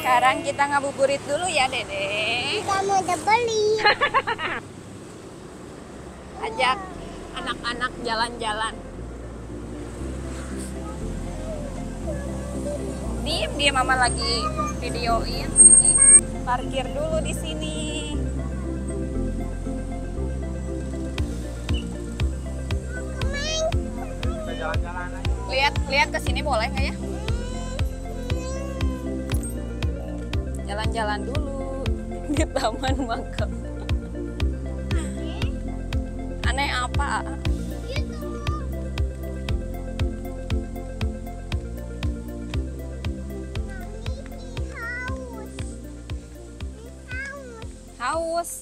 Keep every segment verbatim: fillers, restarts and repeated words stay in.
Sekarang kita ngabuburit dulu ya, Dede. Kamu udah beli. Ajak anak-anak jalan-jalan. Diem, dia mama lagi videoin ini. Parkir dulu di sini. Kita jalan-jalan aja. Lihat, lihat ke sini boleh nggak ya? Jalan-jalan dulu di taman makam. Aneh apa? Haus.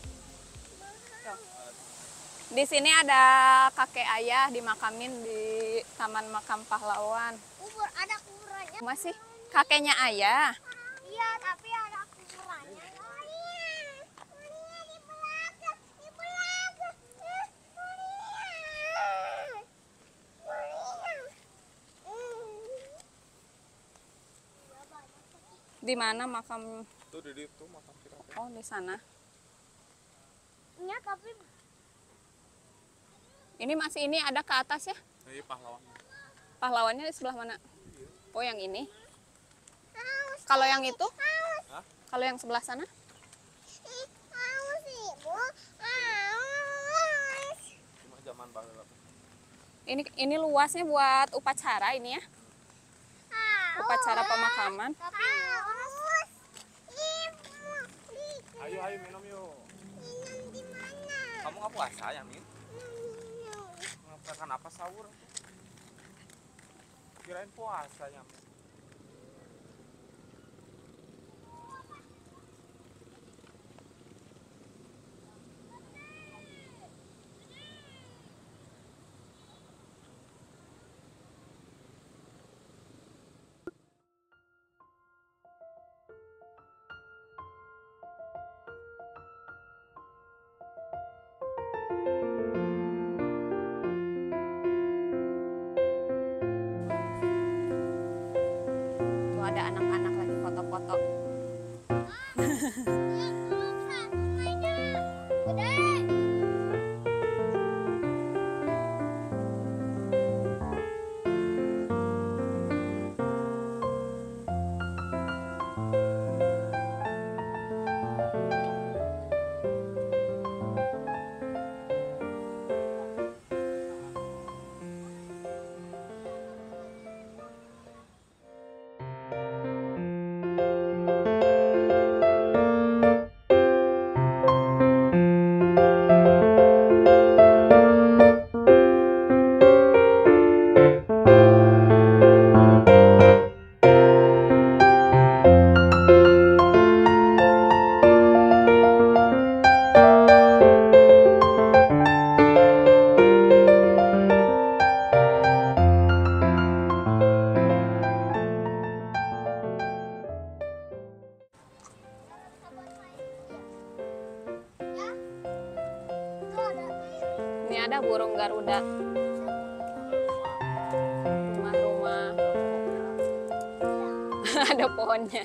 Di sini ada kakek ayah dimakamin di Taman Makam Pahlawan. Kubur, ada kuburannya. Masih kakeknya ayah. Iya, tapi ada kuburannya. Mulia, Mulia di belakang, di belakang. Eh, Mulia. Mulia. Hmm. Di mana makam? Tuh di situ makam kita. Oh, di sana. Iya, tapi Ini masih ini ada ke atas ya? Ini pahlawan. Pahlawannya di sebelah mana? Oh, yang ini. haus. Kalau yang itu? Haus. Hah? Kalau yang sebelah sana? Ih, haus, Ibu. Haus. Cuma zaman baru. Ini ini luasnya buat upacara ini ya? Haus. Upacara pemakaman. Haus. Ibu. Ayo ayo minum yuk. Minum di mana? Kamu nggak puasa ya Min? Minum. Makan apa sahur? Kirain puasa ya Min. Tuh ada anak-anak lagi foto-foto. Ini ada burung Garuda. Rumah-rumah. Ada pohonnya.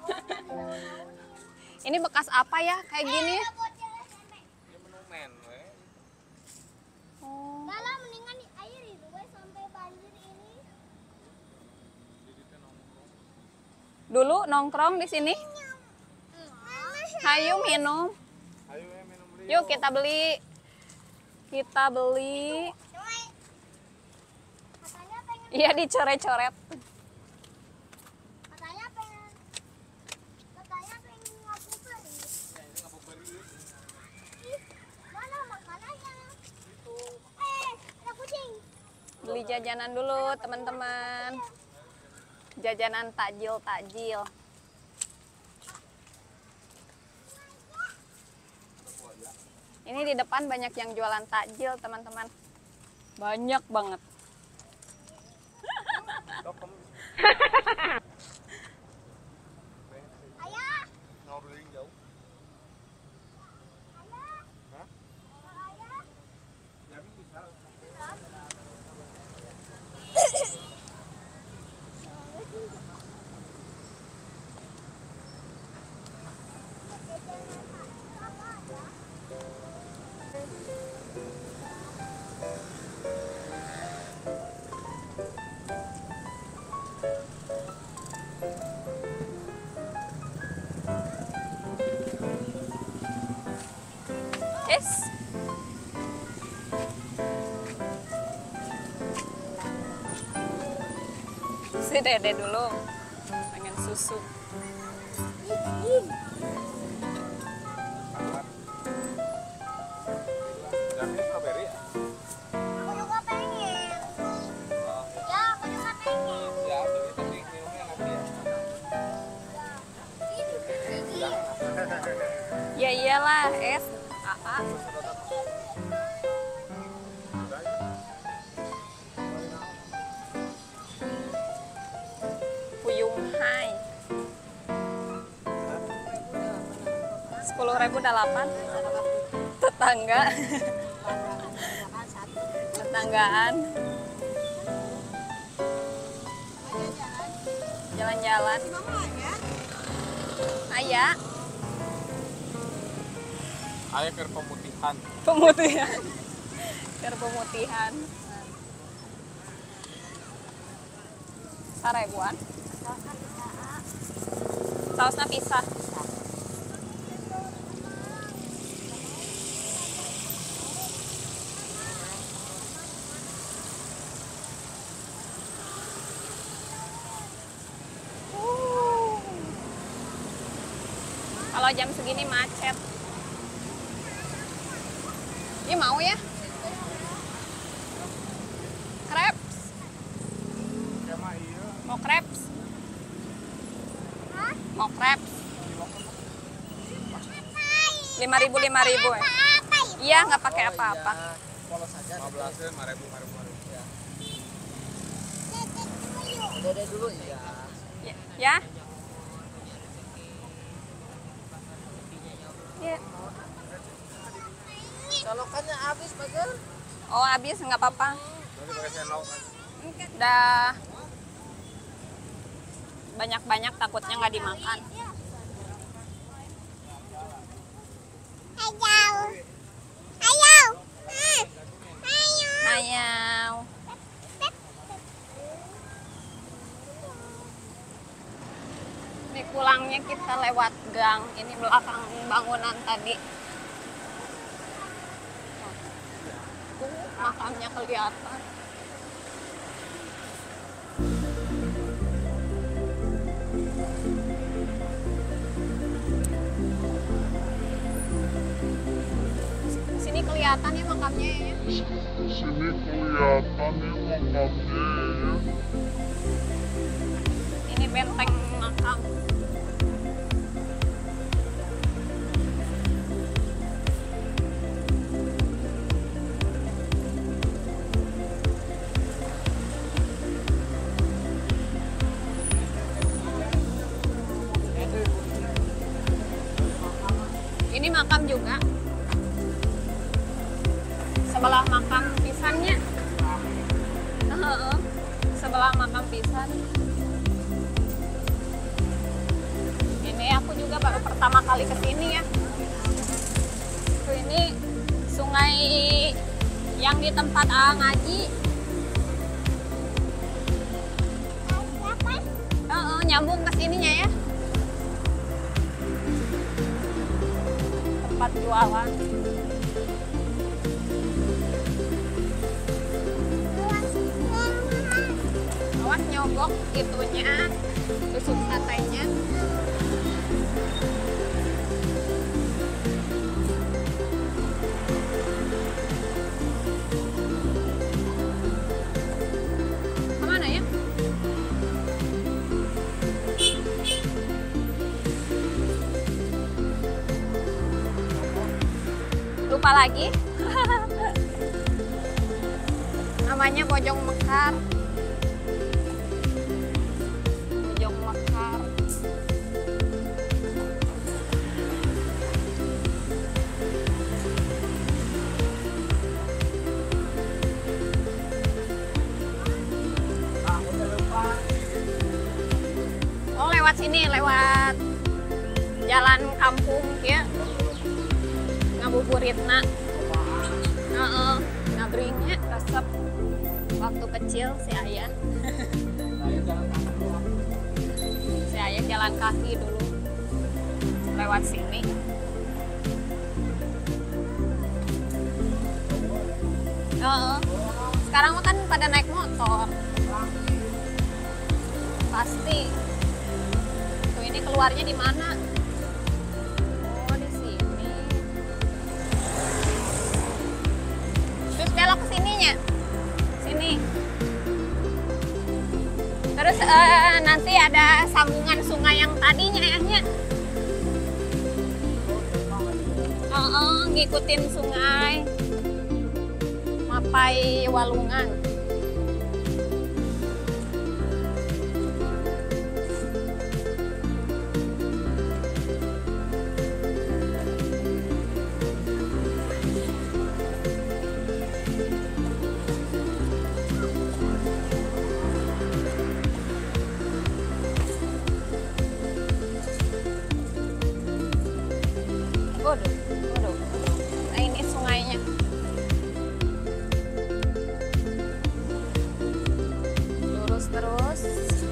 Ini bekas apa ya kayak gini? Ini monumen, we. Oh. Kalau mendingan di air itu we, sampai banjir ini. Jadi kita nongkrong. Dulu nongkrong di sini. Hayu minum. Ayo ya minum dulu. Yuk kita beli. Kita beli. Katanya pengen, Iya dicoret-coret. katanya pengen, katanya pengen ngabuburit. Ya, ini nggak beri. Ih, mana makanannya? Eh, ada kucing. Beli jajanan dulu teman-teman. Jajanan takjil-takjil. Ini di depan banyak yang jualan takjil teman-teman. Banyak banget. Dok, kamu Ayah, ngobrolin jauh. ayah, Hah? ayah. Ya bisa. Yes. Si Dede dulu pengen susu. Jamin strawberry ya? Aku juga pengen. Oh, Ya, aku juga pengen. ya beli tapi minumnya nanti ya. Ini Jangan. Ya iyalah, es. Aa. Puyung hai. Sepuluh ribu delapan. Tetangga. Tetanggaan. Jalan-jalan. Ayah. Ayo ke pemutihan. Pemutihan. Biar pemutihan. Sarebuan. Sausnya pisah. Uh. Kalau jam segini macet. Ini mau ya? Crepes. Sama iya. Mau crepes? Hah? Mau crepes? Lima ribu lima ribu ya? apa ya? Iya, nggak pakai apa-apa. Polos aja. lima belas ya, lima ribu, lima ribu, lima ribu. Ya. Dedek dulu. Dede dulu ya. Ya. Ya. Ya. Colokannya habis, Bagar. Oh, habis nggak apa-apa. Nanti pakai sendok kan. Udah banyak-banyak takutnya nggak dimakan. Ayo. Ayo. Hmm. Ayo. Hayau. Ini pulangnya kita lewat gang. Ini belakang bangunan tadi. Tuh, makamnya kelihatan. Sini kelihatan ya makamnya ya. Sini kelihatan nih makamnya ya. Ini benteng makam. Ini makam juga. Sebelah makam pisannya. Heeh. Sebelah makam pisan. Ini aku juga baru pertama kali ke sini ya. Tuh ini sungai yang di tempat A ngaji. Siapa? Heeh, nyambung ke sininya ya. Tempat jualan. Awas nyogok itunya, tusuk satenya. Kemana ya? Lupa lagi. Namanya Bojong Mekar. Bojong Mekar. Oh, lewat sini, lewat jalan kampung ya ngabuburitna. Heeh, ngabringnya resep waktu kecil si ayah. Si ayah jalan kaki dulu lewat sini. Heeh. Sekarang mah kan pada naik motor. Pasti. Tuh ini keluarnya di mana? Oh, di sini. Terus belok ke sininya. Sini. Terus eh, nanti ada sambungan sungai yang tadinya ayahnya. Oh, oh, ngikutin sungai Mapai Walungan. Waduh, waduh. Nah, ini sungainya. Lurus terus.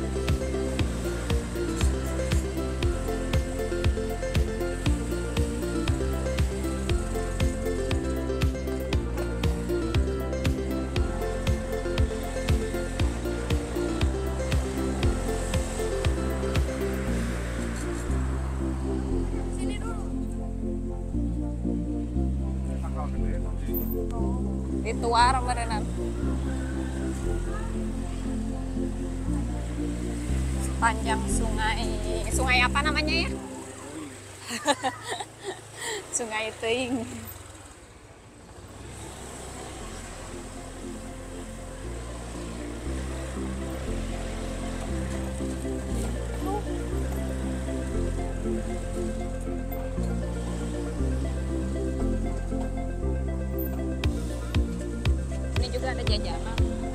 Dituar berenang. Sepanjang sungai, sungai apa namanya ya? Sungai Teuing. Ini juga ada jajanan.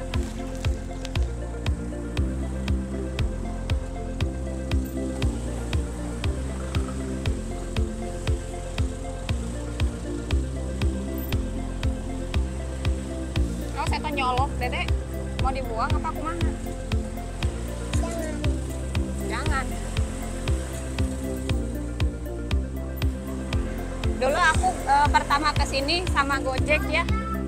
Oh, saya kan nyolok, Dedek. Mau dibuang apa kumaha? Jangan. Dulu aku e, pertama kesini sama Gojek ya.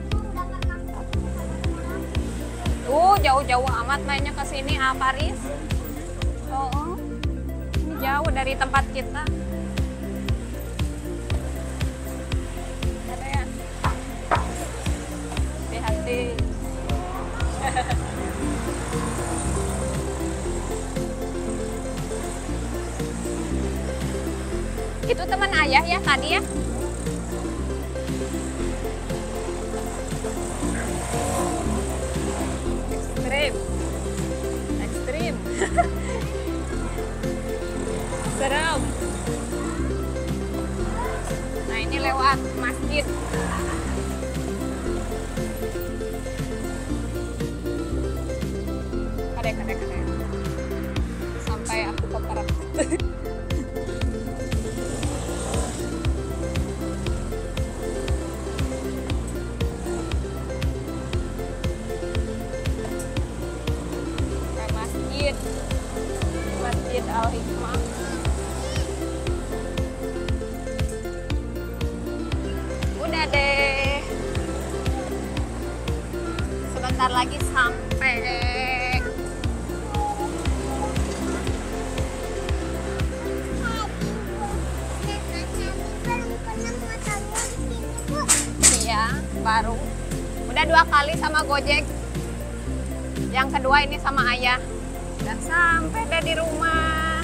Uh, jauh-jauh amat mainnya ke sini, ah, Paris. Oh, oh. Ini jauh dari tempat kita. Ada ya? Hati-hati. Itu teman ayah ya tadi ya? Ekstrim. Ekstrim. Serem. Nah, ini lewat masjid. Kadek, kadek, kadek. Sampai aku keperat. Masjid Al-Hikmah. Udah deh. Sebentar lagi sampai. Iya, baru. Udah dua kali sama Gojek. Yang kedua ini sama ayah. Udah sampai deh di rumah.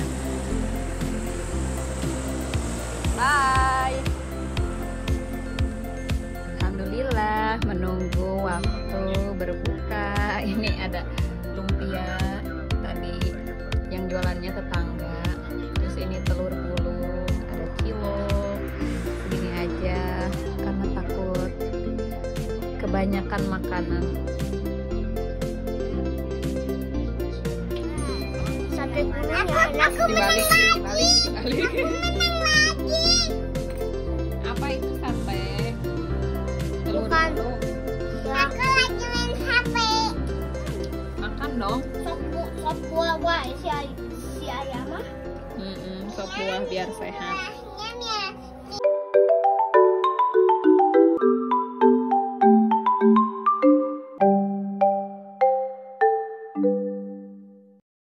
Bye. Alhamdulillah menunggu waktu berbuka. Ini ada lumpia tadi yang jualannya tetangga. Terus ini telur gulung, ada cilok. Gini aja karena takut kebanyakan makanan. Aku, aku Dibalik, dibalik, dibalik. Apa itu sate? Telur Bukan. dulu. Aku lagi main H P. Makan dong. Sop bu- sop buah buah si ay si ayam mah. Mm-mm, sop buah biar sehat. Buahnya